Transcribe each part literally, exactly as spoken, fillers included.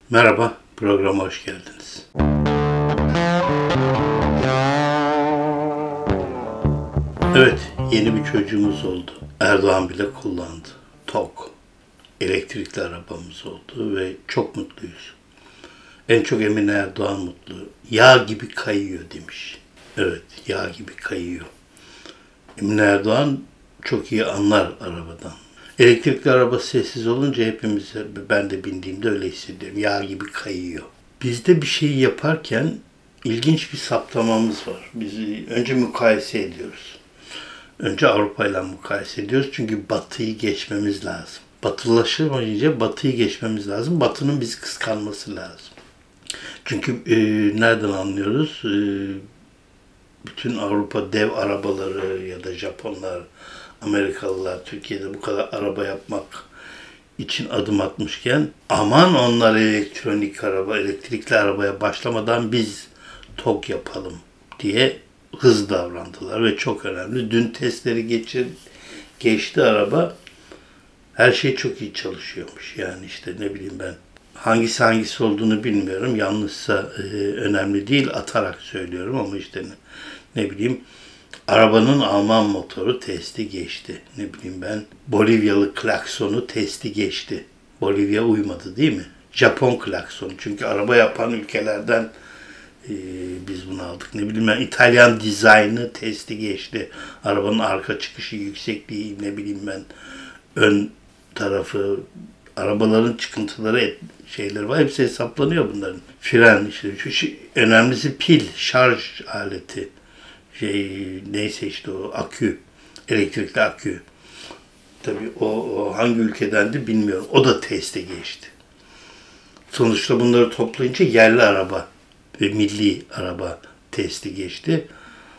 Merhaba, programa hoş geldiniz. Evet, yeni bir çocuğumuz oldu. Erdoğan bile kullandı. TOG, elektrikli arabamız oldu ve çok mutluyuz. En çok Emine Erdoğan mutlu. Yağ gibi kayıyor demiş. Evet, yağ gibi kayıyor. Emine Erdoğan çok iyi anlar arabadan. Elektrikli araba sessiz olunca hepimiz, ben de bindiğimde öyle hissediyorum. Yağ gibi kayıyor. Bizde bir şeyi yaparken ilginç bir saptamamız var. Biz önce mukayese ediyoruz. Önce Avrupa ile mukayese ediyoruz. Çünkü Batı'yı geçmemiz lazım. Batılaşamayınca Batı'yı geçmemiz lazım. Batı'nın bizi kıskanması lazım. Çünkü e, nereden anlıyoruz? E, bütün Avrupa dev arabaları ya da Japonlar, Amerikalılar Türkiye'de bu kadar araba yapmak için adım atmışken aman onlar elektronik araba, elektrikli arabaya başlamadan biz TOG yapalım diye hızlı davrandılar ve çok önemli. Dün testleri geçir, geçti araba. Her şey çok iyi çalışıyormuş. Yani işte ne bileyim ben. Hangisi hangisi olduğunu bilmiyorum. Yanlışsa e, önemli değil. Atarak söylüyorum ama işte ne, ne bileyim. Arabanın Alman motoru testi geçti. Ne bileyim ben. Bolivyalı klaksonu testi geçti. Bolivya uymadı değil mi? Japon klaksonu. Çünkü araba yapan ülkelerden e, biz bunu aldık. Ne bileyim ben. İtalyan dizaynı testi geçti. Arabanın arka çıkışı, yüksekliği, ne bileyim ben. Ön tarafı, arabaların çıkıntıları, şeyleri var. Hepsi hesaplanıyor bunların. Fren işte. Şu, şu, önemlisi pil, şarj aleti. Şey, neyse işte o akü, elektrikli akü. Tabii o, o hangi ülkedendi bilmiyorum. O da teste geçti. Sonuçta bunları toplayınca yerli araba ve milli araba testi geçti.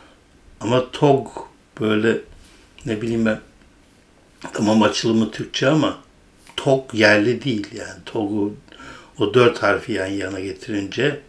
Ama TOG böyle ne bileyim ben, tamam açılımı Türkçe ama TOG yerli değil yani. TOG'u o dört harfi yan yana getirince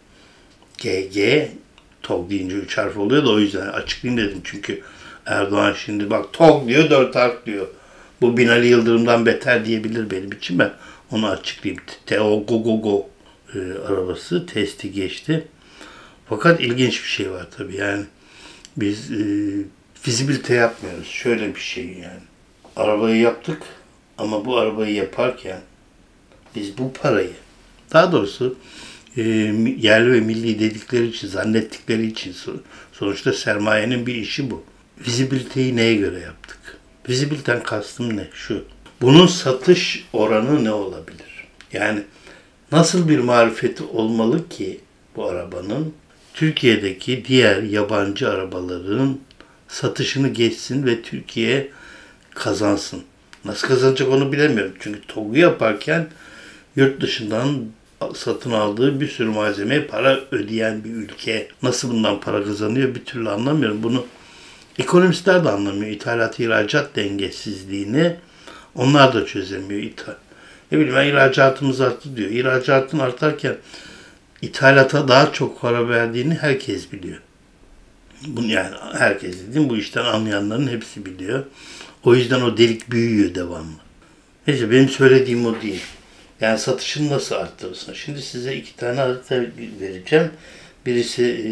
G G, TOG deyince üç harf oluyor da o yüzden açıklayayım dedim. Çünkü Erdoğan şimdi bak TOG diyor, dört harf diyor. Bu Binali Yıldırım'dan beter diyebilir benim için, ben onu açıklayayım. T O G G G e, arabası testi geçti. Fakat ilginç bir şey var tabii yani. Biz e, fizibilite yapmıyoruz. Şöyle bir şey yani. Arabayı yaptık ama bu arabayı yaparken biz bu parayı, daha doğrusu e, yerli ve milli dedikleri için, zannettikleri için, sonuçta sermayenin bir işi bu. Vizibiliteyi neye göre yaptık? Vizibiliten kastım ne? Şu. Bunun satış oranı ne olabilir? Yani nasıl bir marifeti olmalı ki bu arabanın Türkiye'deki diğer yabancı arabaların satışını geçsin ve Türkiye kazansın. Nasıl kazanacak onu bilemiyorum. Çünkü TOG'u yaparken yurt dışından satın aldığı bir sürü malzemeye para ödeyen bir ülke nasıl bundan para kazanıyor bir türlü anlamıyorum. Bunu ekonomistler de anlamıyor. İthalat ihracat dengesizliğini onlar da çözemiyor. İthal. Ne bileyim ben, ihracatımız arttı diyor. İhracatın artarken ithalata daha çok para verdiğini herkes biliyor. Bunu yani herkes dediğim bu işten anlayanların hepsi biliyor. O yüzden o delik büyüyor devamlı. Neyse, benim söylediğim o değil. Yani satışını nasıl arttırırsın? Şimdi size iki tane harita vereceğim. Birisi e,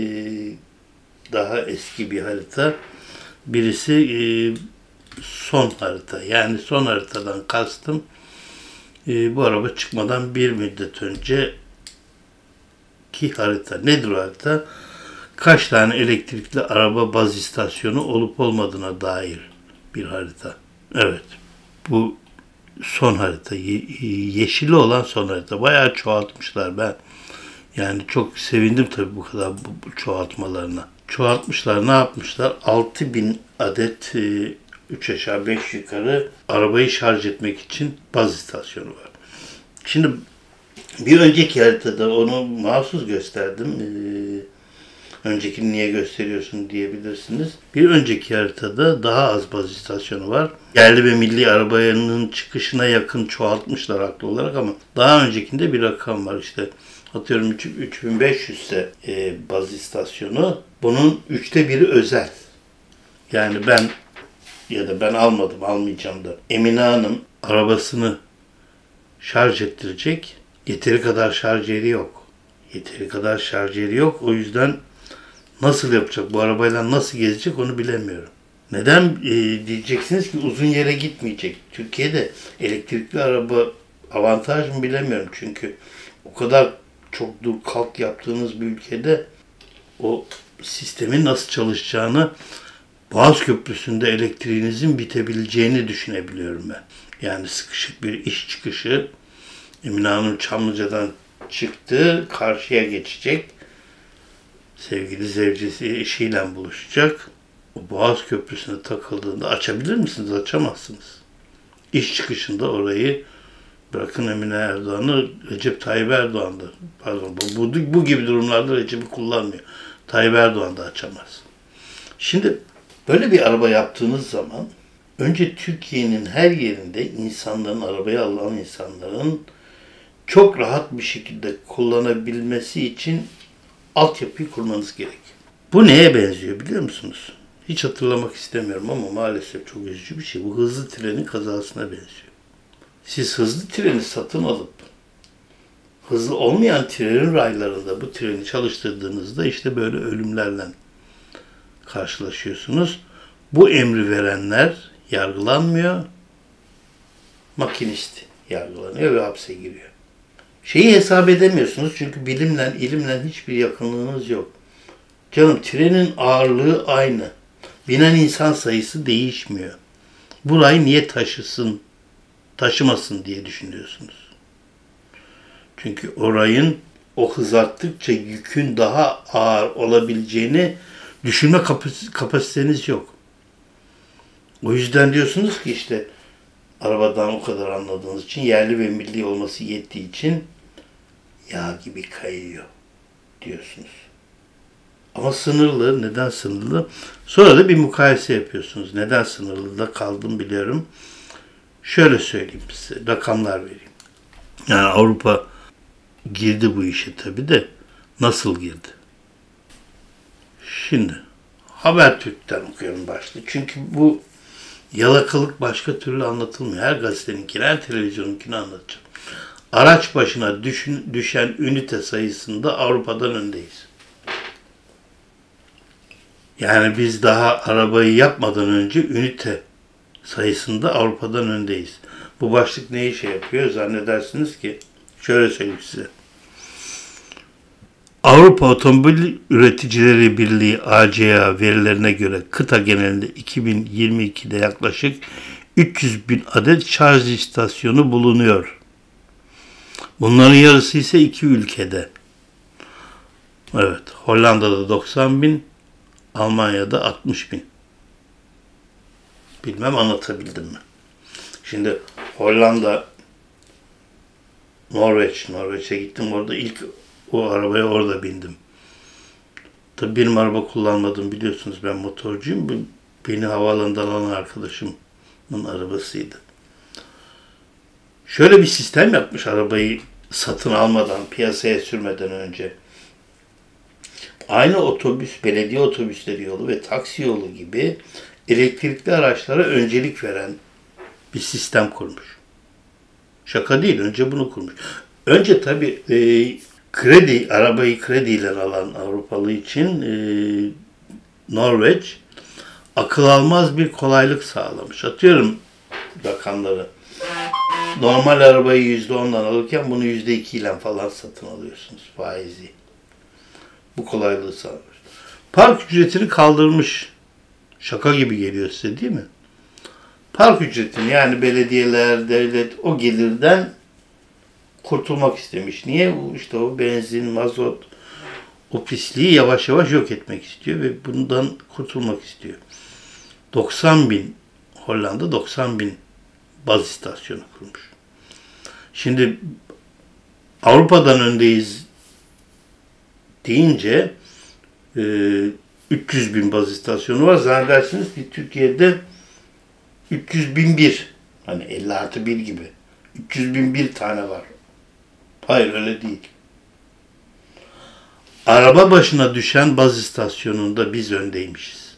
daha eski bir harita. Birisi e, son harita. Yani son haritadan kastım e, bu araba çıkmadan bir müddet önce ki harita. Nedir o harita? Kaç tane elektrikli araba baz istasyonu olup olmadığına dair bir harita. Evet. Bu son harita. Ye- yeşili olan son harita. Bayağı çoğaltmışlar. Ben yani çok sevindim tabii bu kadar bu, bu çoğaltmalarına. Çoğaltmışlar. Ne yapmışlar? altı bin adet e, üç aşağı beş yukarı arabayı şarj etmek için baz istasyonu var. Şimdi bir önceki haritada onu mahsus gösterdim. Ee, öncekini niye gösteriyorsun diyebilirsiniz. Bir önceki haritada daha az baz istasyonu var. Yerli ve milli arabanın çıkışına yakın çoğaltmışlar haklı olarak ama daha öncekinde bir rakam var işte. Atıyorum üç bin beş yüz ise e, baz istasyonu. Bunun üçte biri özel. Yani ben ya da ben almadım, almayacağım da. Emine Hanım arabasını şarj ettirecek. Yeteri kadar şarj yeri yok. Yeteri kadar şarj yeri yok. O yüzden nasıl yapacak, bu arabayla nasıl gezecek onu bilemiyorum. Neden e, diyeceksiniz ki uzun yere gitmeyecek. Türkiye'de elektrikli araba avantaj mı bilemiyorum. Çünkü o kadar çok dur kalk yaptığınız bir ülkede o sistemin nasıl çalışacağını, Boğaz Köprüsü'nde elektriğinizin bitebileceğini düşünebiliyorum ben. Yani sıkışık bir iş çıkışı, Emine Hanım Çamlıca'dan çıktı, karşıya geçecek. Sevgili zevcesi eşiyle buluşacak. O Boğaz Köprüsü'ne takıldığında açabilir misiniz? Açamazsınız. İş çıkışında orayı bırakın Emine Erdoğan'ı, Recep Tayyip Erdoğan'da, pardon bu, bu, bu gibi durumlarda Recep'i kullanmıyor. Tayyip Erdoğan da açamaz. Şimdi böyle bir araba yaptığınız zaman önce Türkiye'nin her yerinde insanların, arabaya alan insanların çok rahat bir şekilde kullanabilmesi için altyapıyı kurmanız gerek. Bu neye benziyor biliyor musunuz? Hiç hatırlamak istemiyorum ama maalesef çok üzücü bir şey. Bu hızlı trenin kazasına benziyor. Siz hızlı treni satın alıp hızlı olmayan trenin raylarında bu treni çalıştırdığınızda işte böyle ölümlerle karşılaşıyorsunuz. Bu emri verenler yargılanmıyor. Makinist yargılanıyor ve hapse giriyor. Şeyi hesap edemiyorsunuz çünkü bilimle, ilimle hiçbir yakınlığınız yok. Canım trenin ağırlığı aynı. Binen insan sayısı değişmiyor. Burayı niye taşısın, taşımasın diye düşünüyorsunuz. Çünkü orayın o hız arttıkça yükün daha ağır olabileceğini düşünme kapasiteniz yok. O yüzden diyorsunuz ki işte arabadan o kadar anladığınız için, yerli ve milli olması yettiği için yağ gibi kayıyor diyorsunuz. Ama sınırlı. Neden sınırlı? Sonra da bir mukayese yapıyorsunuz. Neden sınırlı da kaldım biliyorum. Şöyle söyleyeyim size. Rakamlar vereyim. Yani Avrupa girdi bu işe tabii de nasıl girdi? Şimdi Habertürk'ten okuyorum başta. Çünkü bu yalakalık başka türlü anlatılmıyor. Her gazeteninkini, her televizyonunkini anlatacağım. Araç başına düşün, düşen ünite sayısında Avrupa'dan öndeyiz. Yani biz daha arabayı yapmadan önce ünite sayısında Avrupa'dan öndeyiz. Bu başlık ne işe yapıyor? Zannedersiniz ki şöyle söyleyeyim size. Avrupa Otomobil Üreticileri Birliği A C A verilerine göre kıta genelinde iki bin yirmi ikide yaklaşık üç yüz bin adet şarj istasyonu bulunuyor. Bunların yarısı ise iki ülkede. Evet, Hollanda'da doksan bin, Almanya'da altmış bin. Bilmem anlatabildim mi? Şimdi Hollanda, Norveç, Norveç'e gittim. Orada ilk o arabaya orada bindim. Tabii benim araba kullanmadım biliyorsunuz. Ben motorcuyum. Beni havaalanından alan arkadaşımın arabasıydı. Şöyle bir sistem yapmış arabayı satın almadan, piyasaya sürmeden önce. Aynı otobüs, belediye otobüsleri yolu ve taksi yolu gibi elektrikli araçlara öncelik veren bir sistem kurmuş. Şaka değil, önce bunu kurmuş. Önce tabii e, kredi, arabayı krediyle alan Avrupalı için e, Norveç akıl almaz bir kolaylık sağlamış. Atıyorum rakamları. Normal arabayı yüzde ondan alırken bunu yüzde iki ile falan satın alıyorsunuz faizi. Bu kolaylığı sağlamış. Park ücretini kaldırmış. Şaka gibi geliyor size değil mi? Park ücretini yani belediyeler, devlet o gelirden kurtulmak istemiş. Niye? İşte o benzin, mazot, o pisliği yavaş yavaş yok etmek istiyor ve bundan kurtulmak istiyor. doksan bin, Hollanda doksan bin baz istasyonu kurmuş. Şimdi Avrupa'dan öndeyiz deyince e, üç yüz bin baz istasyonu var. Zannedersiniz ki Türkiye'de üç yüz bin bir, hani elli artı bir gibi üç yüz bin bir tane var. Hayır öyle değil. Araba başına düşen baz istasyonunda biz öndeymişiz.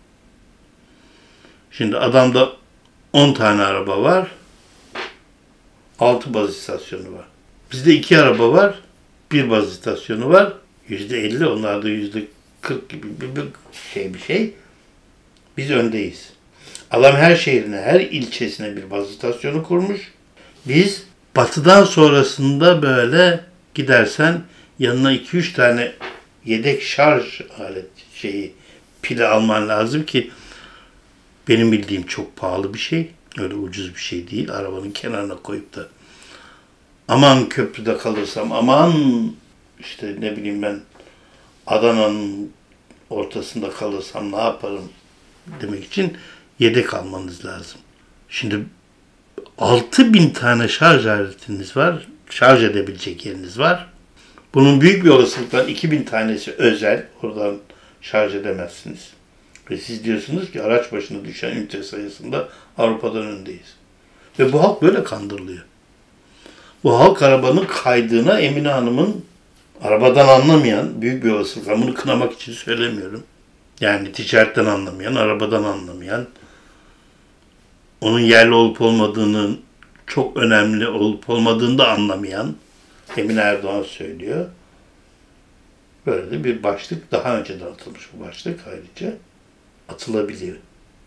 Şimdi adamda on tane araba var. altı baz istasyonu var. Bizde iki araba var. Bir baz istasyonu var. Yüzde elli, onlarda yüzde kırk gibi bir, bir şey bir şey. Biz öndeyiz. Adam her şehrine, her ilçesine bir baz istasyonu kurmuş. Biz batıdan sonrasında böyle gidersen yanına iki üç tane yedek şarj alet şeyi, pili alman lazım ki benim bildiğim çok pahalı bir şey. Öyle ucuz bir şey değil. Arabanın kenarına koyup da aman köprüde kalırsam, aman işte ne bileyim ben Adana'nın ortasında kalırsam ne yaparım demek için yedek almanız lazım. Şimdi altı bin tane şarj aletiniz var. Şarj edebilecek yeriniz var. Bunun büyük bir olasılıkla iki bin tanesi özel. Oradan şarj edemezsiniz. Ve siz diyorsunuz ki araç başına düşen ünite sayısında Avrupa'dan öndeyiz. Ve bu halk böyle kandırılıyor. Bu halk arabanın kaydığına Emine Hanım'ın arabadan anlamayan, büyük bir olasılıkla, bunu kınamak için söylemiyorum. Yani ticaretten anlamayan, arabadan anlamayan, onun yerli olup olmadığının çok önemli olup olmadığını da anlamayan Emine Erdoğan söylüyor. Böyle de bir başlık, daha önceden atılmış bu başlık, ayrıca atılabiliyor.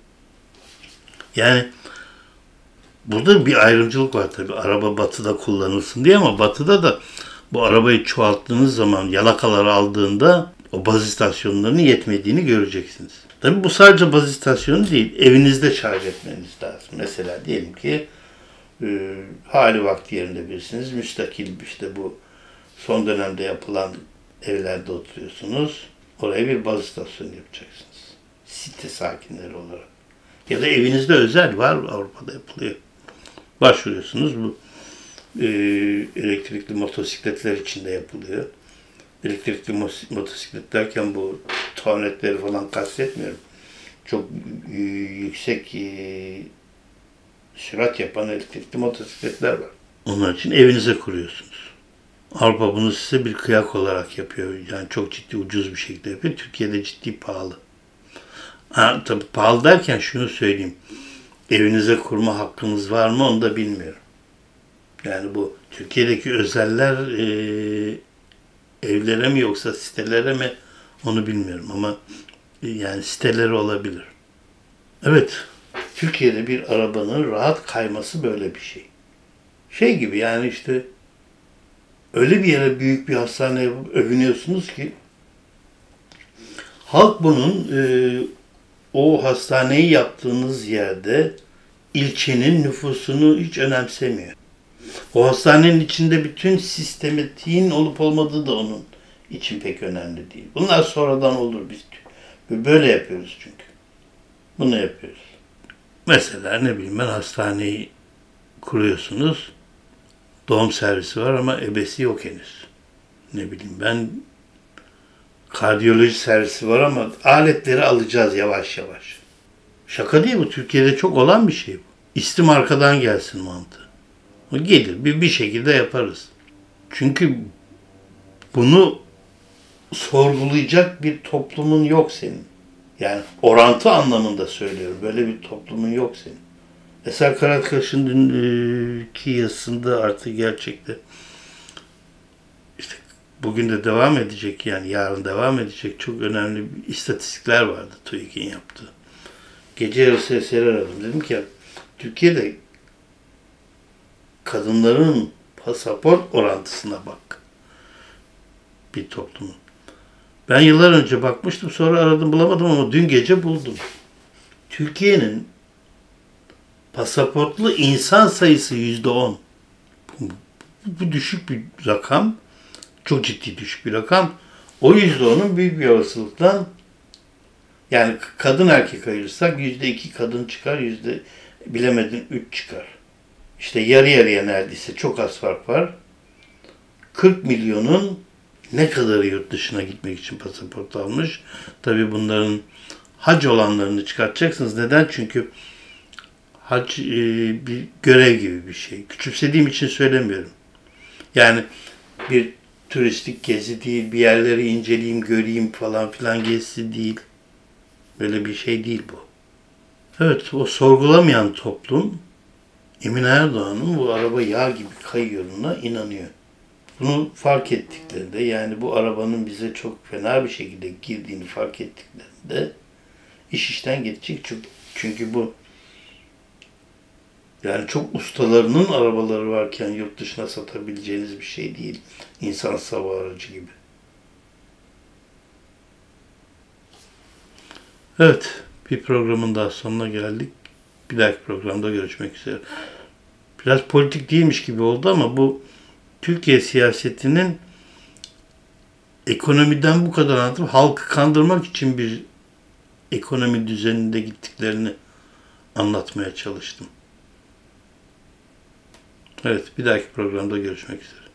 Yani burada bir ayrımcılık var tabii. Araba batıda kullanılsın diye, ama batıda da bu arabayı çoğalttığınız zaman, yalakaları aldığında o baz istasyonlarının yetmediğini göreceksiniz. Tabii bu sadece baz istasyonu değil, evinizde şarj etmeniz lazım. Mesela diyelim ki e, hali vakti yerinde birisiniz, müstakil işte bu son dönemde yapılan evlerde oturuyorsunuz. Oraya bir baz istasyonu yapacaksınız. Site sakinleri olarak. Ya da evinizde özel var, Avrupa'da yapılıyor. Başvuruyorsunuz, bu e, elektrikli motosikletler için de yapılıyor. Elektrikli motosiklet derken bu tonetleri falan kastetmiyorum. Çok e, yüksek e, sürat yapan elektrikli motosikletler var. Onlar için evinize kuruyorsunuz. Avrupa bunu size bir kıyak olarak yapıyor. Yani çok ciddi, ucuz bir şekilde yapıyor. Türkiye'de ciddi pahalı. Ha, tabii pahalı derken şunu söyleyeyim. Evinize kurma hakkınız var mı onu da bilmiyorum. Yani bu Türkiye'deki özeller e, evlere mi yoksa sitelere mi onu bilmiyorum, ama e, yani siteleri olabilir. Evet, Türkiye'de bir arabanın rahat kayması böyle bir şey. Şey gibi yani işte öyle bir yere, büyük bir hastane yapıp övünüyorsunuz ki halk bunun e, o hastaneyi yaptığınız yerde ilçenin nüfusunu hiç önemsemiyor. O hastanenin içinde bütün sistematiğin olup olmadığı da onun için pek önemli değil. Bunlar sonradan olur, biz böyle yapıyoruz çünkü. Bunu yapıyoruz. Mesela ne bileyim ben, hastaneyi kuruyorsunuz. Doğum servisi var ama ebesi yok henüz. Ne bileyim ben, kardiyoloji servisi var ama aletleri alacağız yavaş yavaş. Şaka değil bu. Türkiye'de çok olan bir şey bu. İstim arkadan gelsin mantığı. O gelir. Bir, bir şekilde yaparız. Çünkü bunu sorgulayacak bir toplumun yok senin. Yani orantı anlamında söylüyorum. Böyle bir toplumun yok senin. Eser Karakaş'ın dünkü yazısında artık gerçekten işte bugün de devam edecek, yani yarın devam edecek çok önemli istatistikler vardı TÜİK'in yaptığı. Gece yarısı eseri aradım. Dedim ki ya, Türkiye'de kadınların pasaport orantısına bak. Bir toplumun. Ben yıllar önce bakmıştım, sonra aradım bulamadım ama dün gece buldum. Türkiye'nin pasaportlu insan sayısı yüzde on. Bu, bu düşük bir rakam. Çok ciddi düşük bir rakam. O yüzde onun büyük bir olasılıkla, yani kadın erkek ayırırsak yüzde iki kadın çıkar, yüzde bilemedin üç çıkar. İşte yarı yarıya neredeyse, çok az fark var. kırk milyonun ne kadarı yurt dışına gitmek için pasaport almış. Tabii bunların hac olanlarını çıkartacaksınız. Neden? Çünkü hac e, bir görev gibi bir şey. Küçümsediğim için söylemiyorum. Yani bir turistik gezi değil, bir yerleri inceleyeyim, göreyim falan filan gezisi değil. Böyle bir şey değil bu. Evet, o sorgulamayan toplum Emine Erdoğan'ın bu araba yağ gibi kayıyoruna inanıyor. Bunu fark ettiklerinde, yani bu arabanın bize çok fena bir şekilde girdiğini fark ettiklerinde iş işten gidecek. Çünkü, çünkü bu yani çok ustalarının arabaları varken yurt dışına satabileceğiniz bir şey değil. İnsan hava aracı gibi. Evet, bir programın daha sonuna geldik. Bir dahaki programda görüşmek üzere. Biraz politik değilmiş gibi oldu ama bu Türkiye siyasetinin ekonomiden bu kadar anlatıp halkı kandırmak için bir ekonomi düzeninde gittiklerini anlatmaya çalıştım. Evet, bir dahaki programda görüşmek üzere.